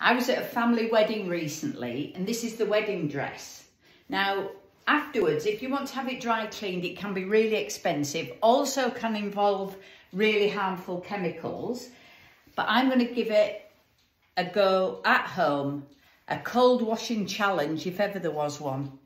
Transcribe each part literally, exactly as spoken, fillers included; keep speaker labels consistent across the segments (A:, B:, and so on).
A: I was at a family wedding recently, and this is the wedding dress. Now, afterwards, if you want to have it dry cleaned, it can be really expensive. Also can involve really harmful chemicals. But I'm going to give it a go at home, a cold washing challenge, if ever there was one.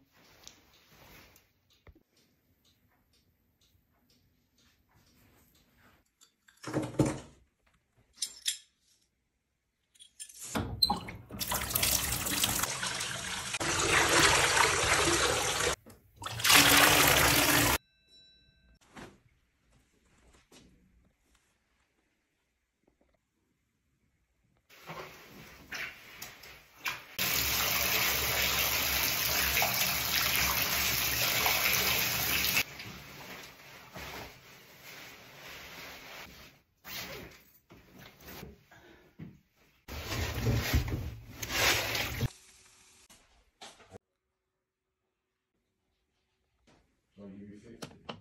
B: So you fix it.